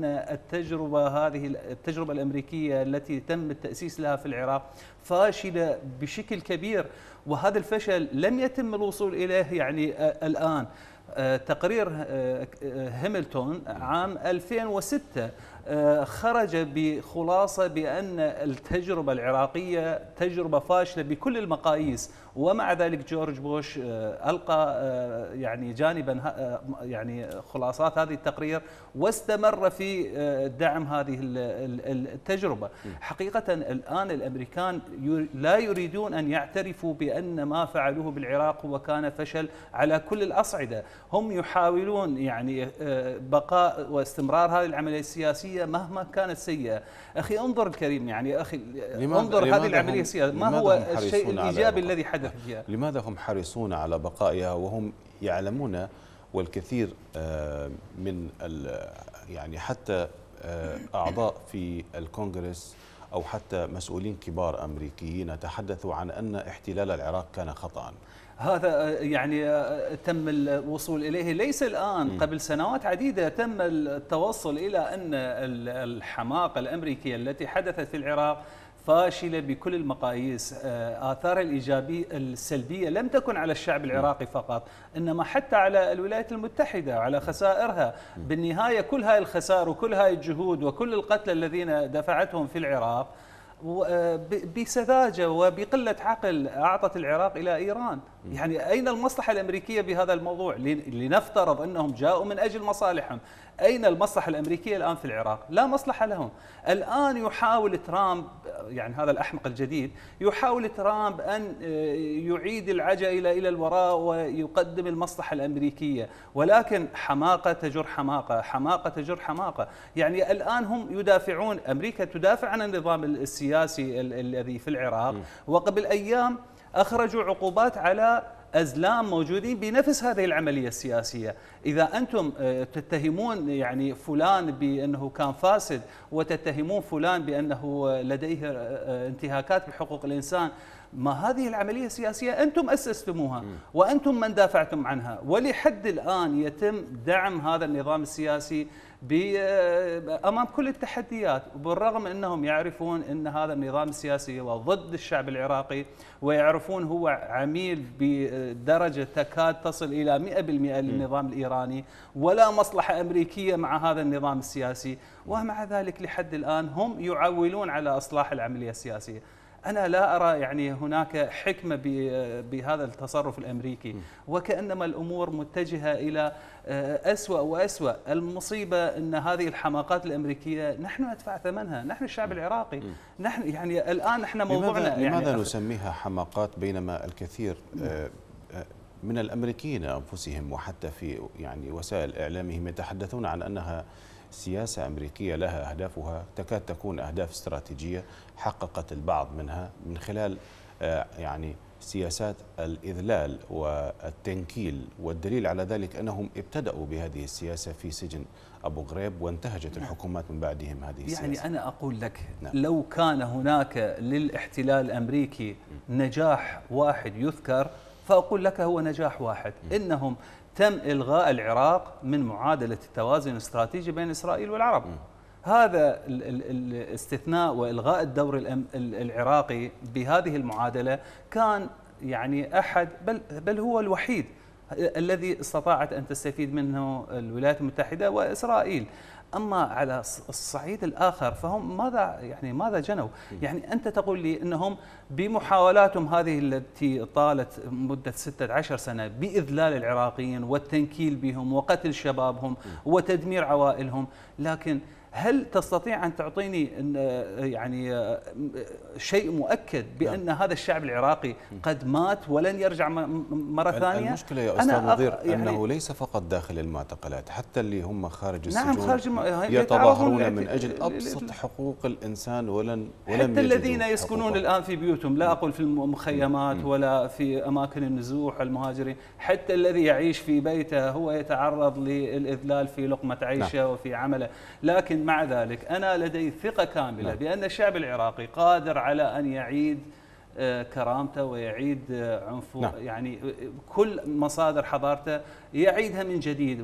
التجربة الأمريكية التي تم التأسيس لها في العراق فاشلة بشكل كبير، وهذا الفشل لم يتم الوصول إليه يعني الآن. تقرير هاملتون عام 2006 خرج بخلاصة بأن التجربة العراقية تجربة فاشلة بكل المقاييس، ومع ذلك جورج بوش ألقى يعني جانبا يعني خلاصات هذه التقرير واستمر في دعم هذه التجربة. حقيقة الآن الأمريكان لا يريدون أن يعترفوا بأن ما فعلوه بالعراق هو كان فشل على كل الأصعدة. هم يحاولون يعني بقاء واستمرار هذه العملية السياسية مهما كانت سيئة. أخي انظر الكريم، يعني أخي انظر هذه العملية السياسية، ما هو الشيء الإيجابي الذي حدث فيها؟ لماذا هم حريصون على بقائها وهم يعلمون، والكثير من يعني حتى أعضاء في الكونغرس أو حتى مسؤولين كبار أمريكيين تحدثوا عن أن احتلال العراق كان خطأ؟ هذا يعني تم الوصول إليه ليس الآن، قبل سنوات عديدة تم التوصل إلى أن الحماقة الأمريكية التي حدثت في العراق فاشلة بكل المقاييس. آثارها السلبية لم تكن على الشعب العراقي فقط، إنما حتى على الولايات المتحدة وعلى خسائرها. بالنهاية كل هاي الخسائر وكل هاي الجهود وكل القتلى الذين دفعتهم في العراق بسذاجة وبقلة عقل أعطت العراق إلى إيران. يعني أين المصلحة الأمريكية بهذا الموضوع؟ لنفترض أنهم جاءوا من أجل مصالحهم، أين المصلحة الأمريكية الآن في العراق؟ لا مصلحة لهم. الآن يحاول ترامب، يعني هذا الأحمق الجديد، يحاول ترامب أن يعيد العجلة إلى الوراء ويقدم المصلحة الأمريكية، ولكن حماقة تجر حماقة، حماقة تجر حماقة. يعني الآن هم يدافعون، أمريكا تدافع عن النظام السياسي الذي في العراق، وقبل أيام أخرجوا عقوبات على أزلام موجودين بنفس هذه العملية السياسية. إذا أنتم تتهمون يعني فلان بأنه كان فاسد وتتهمون فلان بأنه لديه انتهاكات بحقوق الإنسان، ما هذه العملية السياسية أنتم أسستموها وأنتم من دافعتم عنها، ولحد الآن يتم دعم هذا النظام السياسي أمام كل التحديات، بالرغم أنهم يعرفون أن هذا النظام السياسي هو ضد الشعب العراقي، ويعرفون هو عميل بدرجة تكاد تصل إلى 100% للنظام الإيراني، ولا مصلحة أمريكية مع هذا النظام السياسي، ومع ذلك لحد الآن هم يعولون على إصلاح العملية السياسية. أنا لا أرى يعني هناك حكمة بهذا التصرف الأمريكي، وكأنما الأمور متجهة إلى أسوأ وأسوأ. المصيبة أن هذه الحماقات الأمريكية نحن ندفع ثمنها، نحن الشعب العراقي. نحن يعني الآن نحن موضوعنا لماذا نسميها حماقات بينما الكثير من الأمريكيين أنفسهم وحتى في يعني وسائل إعلامهم يتحدثون عن أنها سياسة أمريكية لها أهدافها تكاد تكون أهداف استراتيجية حققت البعض منها من خلال يعني سياسات الإذلال والتنكيل، والدليل على ذلك أنهم ابتدأوا بهذه السياسة في سجن أبو غريب، وانتهجت الحكومات من بعدهم هذه السياسة. يعني أنا أقول لك لو كان هناك للاحتلال الأمريكي نجاح واحد يذكر، فأقول لك هو نجاح واحد، إنهم تم إلغاء العراق من معادلة التوازن الاستراتيجي بين إسرائيل والعرب. هذا الاستثناء وإلغاء الدور العراقي بهذه المعادلة كان يعني أحد بل هو الوحيد الذي استطاعت أن تستفيد منه الولايات المتحدة وإسرائيل. أما على الصعيد الآخر فهم ماذا جنوا؟ يعني أنت تقول لي أنهم بمحاولاتهم هذه التي طالت مدة 16 سنة بإذلال العراقيين والتنكيل بهم وقتل شبابهم وتدمير عوائلهم، لكن هل تستطيع أن تعطيني يعني شيء مؤكد بأن هذا الشعب العراقي قد مات ولن يرجع مرة ثانية؟ المشكلة يا أستاذ نظير أنه ليس فقط داخل المعتقلات، حتى اللي هم خارج السجون يتظاهرون من أجل أبسط حقوق الإنسان ولم حتى الذين يسكنون الآن في بيوتهم، لا أقول في المخيمات ولا في أماكن النزوح المهاجرين، حتى الذي يعيش في بيته هو يتعرض للإذلال في لقمة عيشه وفي عمله. لكن مع ذلك أنا لدي ثقة كاملة بأن الشعب العراقي قادر على أن يعيد كرامته ويعيد عنفه، يعني كل مصادر حضارته يعيدها من جديد.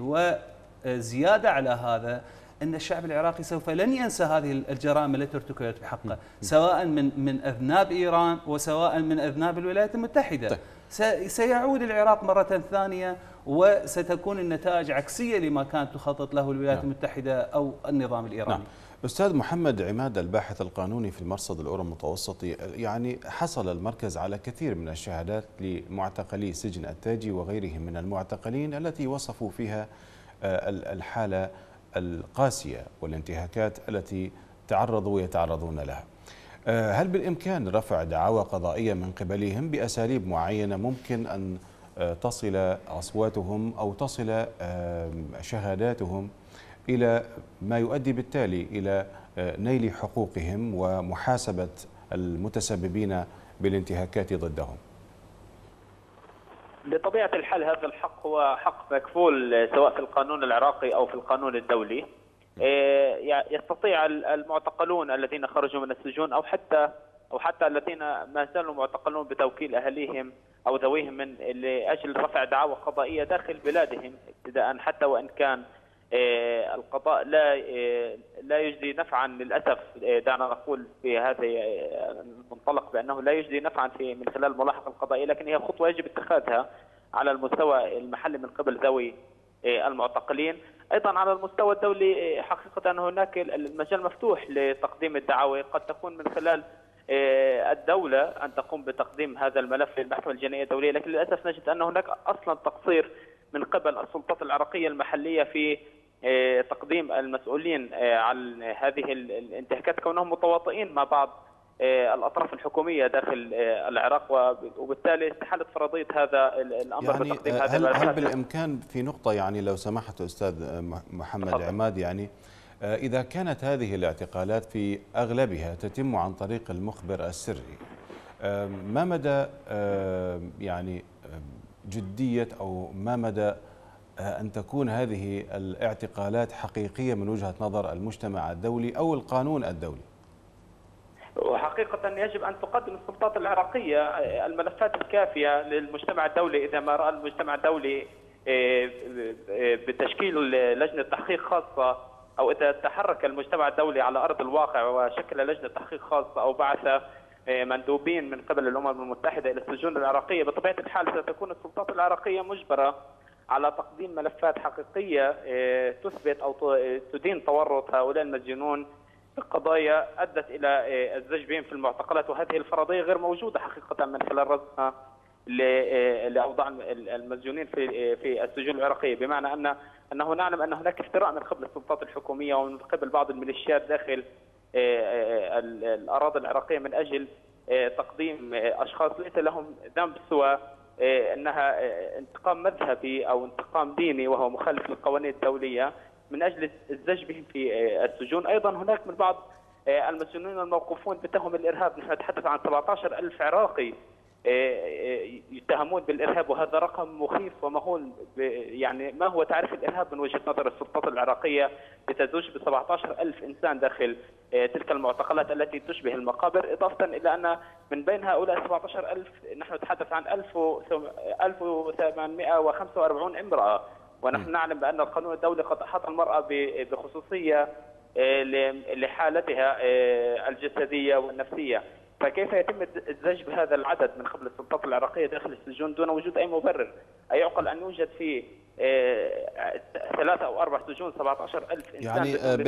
وزيادة على هذا أن الشعب العراقي سوف لن ينسى هذه الجرائم التي ارتكبت بحقه، سواء من أذناب إيران وسواء من أذناب الولايات المتحدة. سيعود العراق مرة ثانية وستكون النتائج عكسية لما كانت تخطط له الولايات المتحدة أو النظام الإيراني. أستاذ محمد عماد، الباحث القانوني في المرصد الأورو المتوسطي، يعني حصل المركز على كثير من الشهادات لمعتقلي سجن التاجي وغيرهم من المعتقلين التي وصفوا فيها الحالة القاسية والانتهاكات التي تعرضوا ويتعرضون لها. هل بالإمكان رفع دعاوى قضائية من قبلهم بأساليب معينة ممكن أن تصل أصواتهم أو تصل شهاداتهم إلى ما يؤدي بالتالي إلى نيل حقوقهم ومحاسبة المتسببين بالانتهاكات ضدهم؟ بطبيعة الحال هذا الحق هو حق مكفول سواء في القانون العراقي أو في القانون الدولي. يستطيع المعتقلون الذين خرجوا من السجون أو حتى الذين ما زالوا معتقلون بتوكيل أهليهم أو ذويهم من لأجل رفع دعاوى قضائية داخل بلادهم ابتداء، حتى وإن كان القضاء لا يجدي نفعا للأسف. دعنا نقول في هذا المنطلق بأنه لا يجدي نفعا من خلال الملاحقة القضائية، لكن هي خطوة يجب اتخاذها على المستوى المحلي من قبل ذوي المعتقلين. أيضا على المستوى الدولي حقيقة أن هناك المجال مفتوح لتقديم الدعاوى، قد تكون من خلال الدولة أن تقوم بتقديم هذا الملف للمحكمة الجنائية الدولية، لكن للأسف نجد أن هناك أصلا تقصير من قبل السلطات العراقية المحلية في تقديم المسؤولين عن هذه الانتهاكات كونهم متواطئين مع بعض الأطراف الحكومية داخل العراق، وبالتالي استحالة فرضية هذا الأمر يعني بتقديم هذا الملف. هل بالإمكان في نقطة يعني لو سمحت أستاذ محمد عماد، يعني إذا كانت هذه الاعتقالات في أغلبها تتم عن طريق المخبر السري، ما مدى يعني جدية أو ما مدى أن تكون هذه الاعتقالات حقيقية من وجهة نظر المجتمع الدولي أو القانون الدولي؟ وحقيقة يجب أن تقدم السلطات العراقية الملفات الكافية للمجتمع الدولي. إذا ما رأى المجتمع الدولي بتشكيل لجنة تحقيق خاصة، أو إذا تحرك المجتمع الدولي على أرض الواقع وشكل لجنة تحقيق خاصة أو بعث مندوبين من قبل الأمم المتحدة إلى السجون العراقية، بطبيعة الحال ستكون السلطات العراقية مجبرة على تقديم ملفات حقيقية تثبت أو تدين تورط هؤلاء المسجونون في قضايا أدت إلى الزج بهم في المعتقلات، وهذه الفرضية غير موجودة حقيقة من خلال رصدنا لأوضاع المسجونين في السجون العراقية، بمعنى أنه نعلم أن هناك افتراء من قبل السلطات الحكومية ومن قبل بعض الميليشيات داخل الأراضي العراقية من أجل تقديم أشخاص ليس لهم ذنب سوى أنها انتقام مذهبي أو انتقام ديني وهو مخالف للقوانين الدولية من أجل الزج بهم في السجون. أيضا هناك من بعض المسجونين الموقوفون بتهم الإرهاب، نحن نتحدث عن 17,000 عراقي يتهمون بالارهاب، وهذا رقم مخيف ومهول. يعني ما هو تعريف الارهاب من وجهه نظر السلطات العراقيه؟ بتزوج ب 17,000 انسان داخل تلك المعتقلات التي تشبه المقابر، اضافه الى ان من بين هؤلاء 17,000 نحن نتحدث عن 1845 امراه، ونحن نعلم بان القانون الدولي قد احاط المراه بخصوصيه لحالتها الجسديه والنفسيه. فكيف يتم الزج بهذا العدد من قبل السلطات العراقيه داخل السجون دون وجود اي مبرر؟ أيعقل أن يوجد في 3 أو 4 سجون 17,000 إنسان؟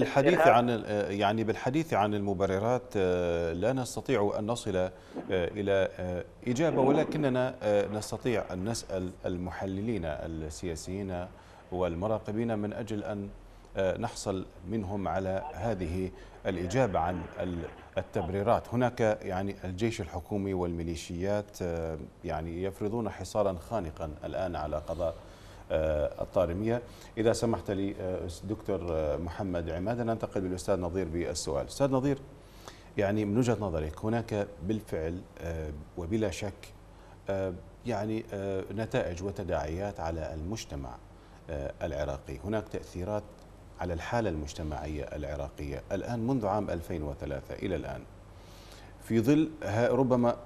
يعني بالحديث عن المبررات لا نستطيع أن نصل إلى إجابة، ولكننا نستطيع أن نسأل المحللين السياسيين والمراقبين من أجل أن نحصل منهم على هذه الإجابة عن التبريرات. هناك يعني الجيش الحكومي والميليشيات يعني يفرضون حصارا خانقا الآن على قضاء الطارمية. إذا سمحت لي دكتور محمد عماد أن ننتقل بالأستاذ نظير بالسؤال. أستاذ نظير، يعني من وجهة نظرك هناك بالفعل وبلا شك يعني نتائج وتداعيات على المجتمع العراقي، هناك تأثيرات على الحالة المجتمعية العراقية الآن منذ عام 2003 إلى الآن، في ظل ربما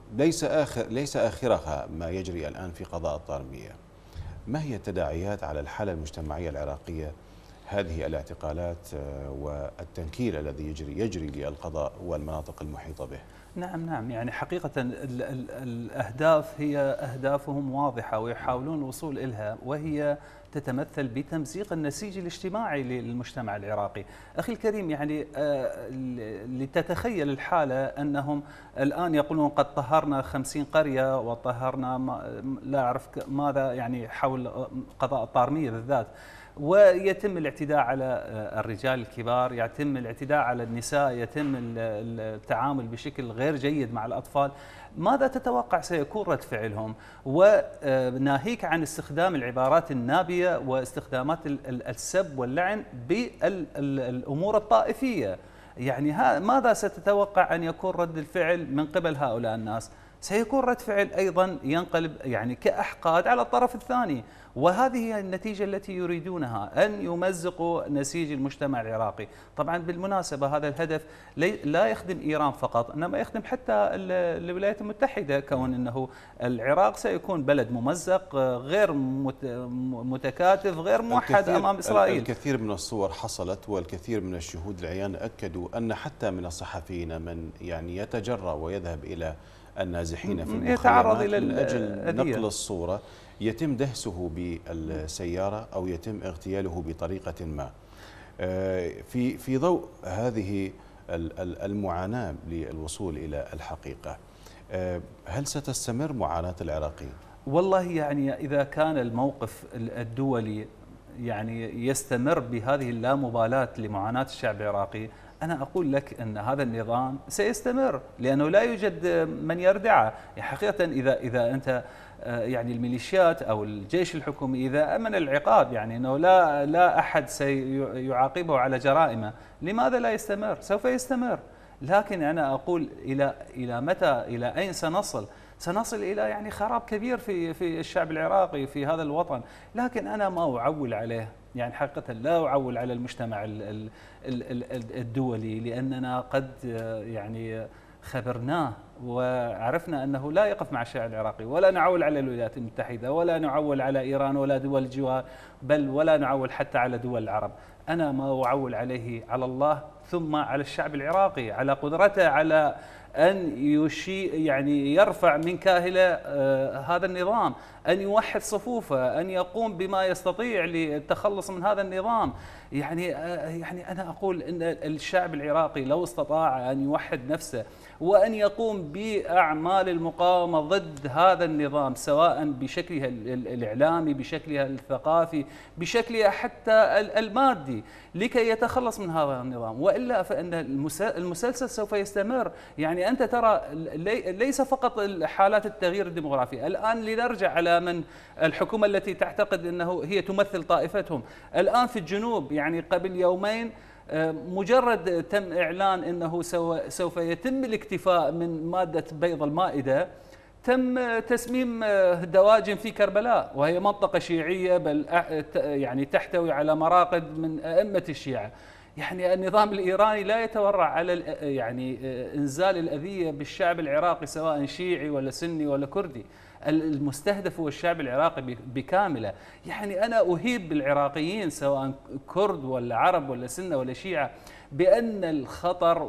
ليس آخرها ما يجري الآن في قضاء الطارمية. ما هي التداعيات على الحالة المجتمعية العراقية هذه الاعتقالات والتنكيل الذي يجري للقضاء والمناطق المحيطة به؟ نعم، يعني حقيقة الأهداف هي أهدافهم واضحة ويحاولون الوصول إلها، وهي تتمثل بتمزيق النسيج الاجتماعي للمجتمع العراقي. أخي الكريم، يعني لتتخيل الحالة أنهم الآن يقولون قد طهرنا 50 قرية وطهرنا لا أعرف ماذا، يعني حول قضاء الطارمية بالذات، ويتم الاعتداء على الرجال الكبار، يتم الاعتداء على النساء، يتم التعامل بشكل غير جيد مع الأطفال. ماذا تتوقع سيكون رد فعلهم؟ وناهيك عن استخدام العبارات النابية واستخدامات السب واللعن بالأمور الطائفية. يعني ماذا ستتوقع أن يكون رد الفعل من قبل هؤلاء الناس؟ سيكون رد فعل أيضا ينقلب يعني كأحقاد على الطرف الثاني، وهذه هي النتيجة التي يريدونها، أن يمزقوا نسيج المجتمع العراقي. طبعا بالمناسبة هذا الهدف لا يخدم إيران فقط، إنما يخدم حتى الولايات المتحدة، كون أنه العراق سيكون بلد ممزق غير متكاتف غير موحد أمام إسرائيل. الكثير من الصور حصلت والكثير من الشهود العيان أكدوا أن حتى من الصحفيين من يعني يتجرأ ويذهب إلى النازحين في المخيمات من أجل نقل الصورة يتم دهسه بالسيارة أو يتم اغتياله بطريقة ما. في ضوء هذه المعاناة للوصول إلى الحقيقة، هل ستستمر معاناة العراقيين؟ والله يعني إذا كان الموقف الدولي يعني يستمر بهذه اللامبالاة لمعاناة الشعب العراقي، أنا أقول لك أن هذا النظام سيستمر، لأنه لا يوجد من يردعه. يعني حقيقة إذا أنت يعني الميليشيات أو الجيش الحكومي إذا أمن العقاب، يعني أنه لا أحد سيعاقبه على جرائمه، لماذا لا يستمر؟ سوف يستمر. لكن أنا أقول إلى متى، إلى أين سنصل؟ سنصل إلى يعني خراب كبير في الشعب العراقي، في هذا الوطن. لكن أنا ما أعول عليه، يعني حقيقة لا أعول على المجتمع الدولي، لأننا قد يعني خبرناه وعرفنا أنه لا يقف مع الشعب العراقي، ولا نعول على الولايات المتحدة، ولا نعول على إيران ولا دول الجوار، بل ولا نعول حتى على دول العرب. أنا ما أعول عليه على الله، ثم على الشعب العراقي، على قدرته على أن يعني يرفع من كاهله هذا النظام، أن يوحد صفوفه، أن يقوم بما يستطيع للتخلص من هذا النظام. يعني أنا أقول أن الشعب العراقي لو استطاع أن يوحد نفسه وأن يقوم بأعمال المقاومة ضد هذا النظام، سواء بشكلها الإعلامي، بشكلها الثقافي، بشكلها حتى المادي، لكي يتخلص من هذا النظام، وإلا فإن المسلسل سوف يستمر. يعني أنت ترى ليس فقط حالات التغيير الديمغرافي، الآن لنرجع على من الحكومة التي تعتقد أنه هي تمثل طائفتهم. الآن في الجنوب، يعني قبل يومين مجرد تم إعلان أنه سوف يتم الاكتفاء من مادة بيض المائدة، تم تسميم دواجن في كربلاء، وهي منطقة شيعية، بل يعني تحتوي على مراقد من أئمة الشيعة. يعني النظام الإيراني لا يتورع على يعني إنزال الأذية بالشعب العراقي، سواء شيعي ولا سني ولا كردي. المستهدف هو الشعب العراقي بكامله. يعني أنا أهيب بالعراقيين سواء كرد ولا عرب ولا سنة ولا شيعة بأن الخطر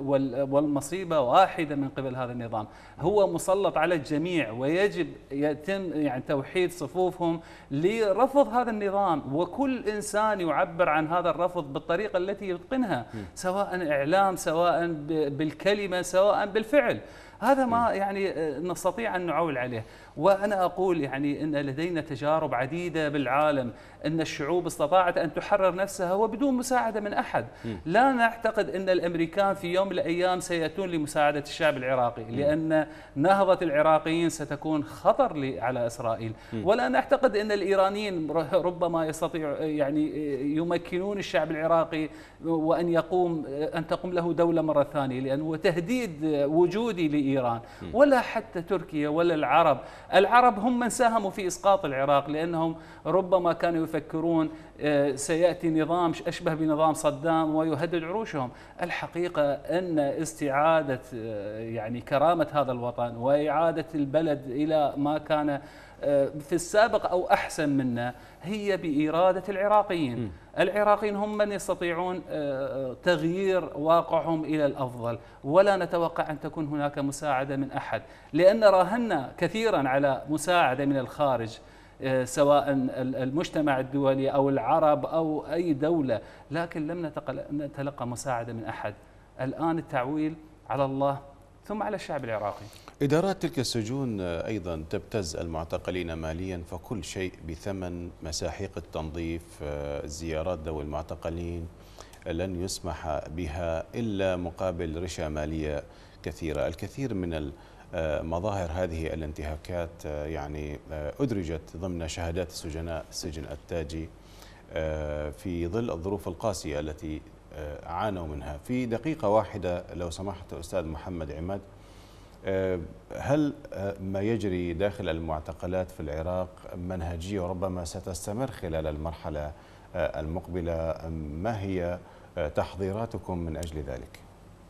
والمصيبة واحدة من قبل هذا النظام، هو مسلط على الجميع، ويجب يتم يعني توحيد صفوفهم لرفض هذا النظام، وكل إنسان يعبر عن هذا الرفض بالطريقة التي يتقنها، سواء إعلام، سواء بالكلمة، سواء بالفعل. هذا ما يعني نستطيع أن نعول عليه. وأنا أقول يعني أن لدينا تجارب عديدة بالعالم أن الشعوب استطاعت أن تحرر نفسها وبدون مساعدة من أحد. لا نعتقد أن الأمريكان في يوم من الأيام سيأتون لمساعدة الشعب العراقي، لأن نهضة العراقيين ستكون خطر على إسرائيل. ولا نعتقد أن الإيرانيين ربما يستطيع يعني يمكنون الشعب العراقي وأن تقوم له دولة مرة ثانية، لأنه تهديد وجودي لإيران. ولا حتى تركيا ولا العرب هم من ساهموا في إسقاط العراق، لأنهم ربما كانوا يفكرون سيأتي نظام أشبه بنظام صدام ويهدد عروشهم. الحقيقة أن استعادة يعني كرامة هذا الوطن وإعادة البلد إلى ما كان في السابق أو أحسن منا هي بإرادة العراقيين. العراقيين هم من يستطيعون تغيير واقعهم إلى الأفضل، ولا نتوقع أن تكون هناك مساعدة من أحد، لأن راهنا كثيرا على مساعدة من الخارج، سواء المجتمع الدولي أو العرب أو أي دولة، لكن لم نتلقى مساعدة من أحد. الآن التعويل على الله ثم على الشعب العراقي. إدارات تلك السجون أيضا تبتز المعتقلين ماليا، فكل شيء بثمن، مساحيق التنظيف، زيارات ذوي المعتقلين لن يسمح بها إلا مقابل رشا مالية كثيرة. الكثير من مظاهر هذه الانتهاكات يعني أدرجت ضمن شهادات السجناء السجن التاجي في ظل الظروف القاسية التي عانوا منها. في دقيقة واحدة لو سمحت أستاذ محمد عماد، هل ما يجري داخل المعتقلات في العراق منهجية وربما ستستمر خلال المرحلة المقبلة؟ ما هي تحضيراتكم من أجل ذلك؟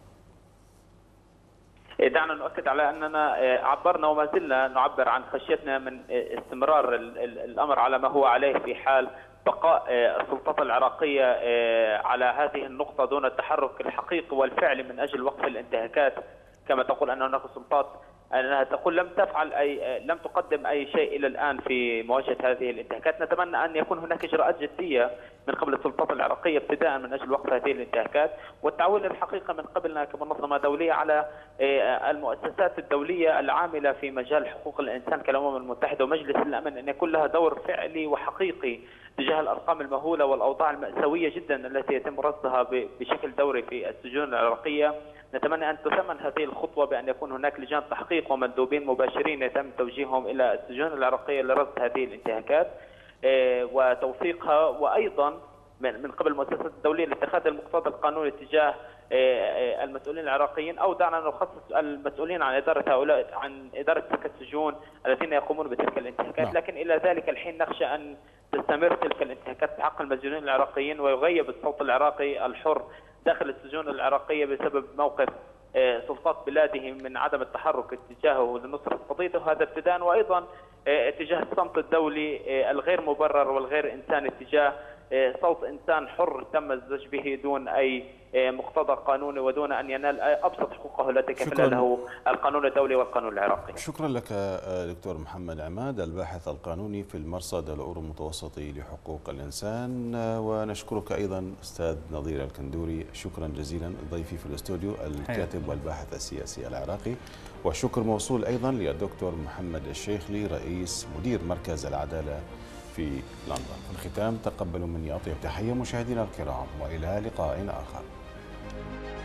دعنا نؤكد على أننا عبرنا وما زلنا نعبر عن خشيتنا من استمرار الأمر على ما هو عليه في حال بقاء السلطات العراقية على هذه النقطة دون التحرك الحقيقي والفعلي من أجل وقف الانتهاكات. كما تقول أن هناك سلطات أنها تقول لم تقدم أي شيء إلى الآن في مواجهة هذه الانتهاكات. نتمنى أن يكون هناك إجراءات جدية من قبل السلطات العراقية ابتداء من أجل وقف هذه الانتهاكات، والتعويل الحقيقة من قبلنا كمنظمة دولية على المؤسسات الدولية العاملة في مجال حقوق الإنسان كالأمم المتحدة ومجلس الأمن أن يكون لها دور فعلي وحقيقي تجاه الأرقام المهولة والأوضاع المأساوية جدا التي يتم رصدها بشكل دوري في السجون العراقية. نتمنى أن تثمن هذه الخطوة بأن يكون هناك لجان تحقيق ومندوبين مباشرين يتم توجيههم إلى السجون العراقية لرصد هذه الانتهاكات وتوثيقها، وأيضا من قبل المؤسسات الدولية لاتخاذ المقتضى القانوني تجاه المسؤولين العراقيين، أو دعنا نخصص المسؤولين عن إدارة تلك السجون الذين يقومون بتلك الانتهاكات. لكن إلى ذلك الحين نخشى أن تستمر تلك الانتهاكات في حق المسجونين العراقيين ويغيب الصوت العراقي الحر داخل السجون العراقية بسبب موقف سلطات بلادهم من عدم التحرك اتجاهه لنصرة قضيته. هذا ابتداء، وأيضا اتجاه الصمت الدولي الغير مبرر والغير إنساني اتجاه صوت إنسان حر تم الزج به دون أي مقتضى قانوني ودون أن ينال أبسط حقوقه التي كفل له القانون الدولي والقانون العراقي. شكرا لك دكتور محمد عماد، الباحث القانوني في المرصد الأورو المتوسطي لحقوق الإنسان، ونشكرك أيضا أستاذ نظير الكندوري، شكرا جزيلا ضيفي في الاستوديو الكاتب والباحث السياسي العراقي. والشكر موصول أيضا للدكتور محمد الشيخلي رئيس مدير مركز العدالة في لندن. في الختام تقبلوا مني أطيب تحية مشاهدينا الكرام، وإلى لقاء آخر.